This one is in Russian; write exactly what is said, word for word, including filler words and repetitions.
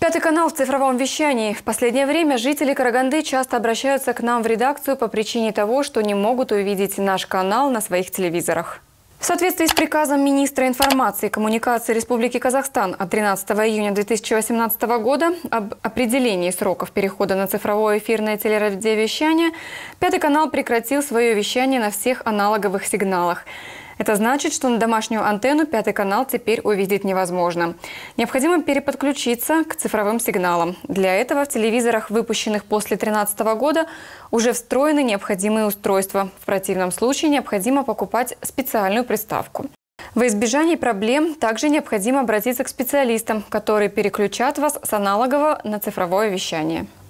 Пятый канал в цифровом вещании. В последнее время жители Караганды часто обращаются к нам в редакцию по причине того, что не могут увидеть наш канал на своих телевизорах. В соответствии с приказом министра информации и коммуникации Республики Казахстан от тринадцатого июня две тысячи восемнадцатого года об определении сроков перехода на цифровое эфирное телерадиовещание, Пятый канал прекратил свое вещание на всех аналоговых сигналах. Это значит, что на домашнюю антенну Пятый канал теперь увидеть невозможно. Необходимо переподключиться к цифровым сигналам. Для этого в телевизорах, выпущенных после две тысячи тринадцатого года, уже встроены необходимые устройства. В противном случае необходимо покупать специальную приставку. Во избежание проблем также необходимо обратиться к специалистам, которые переключат вас с аналогового на цифровое вещание.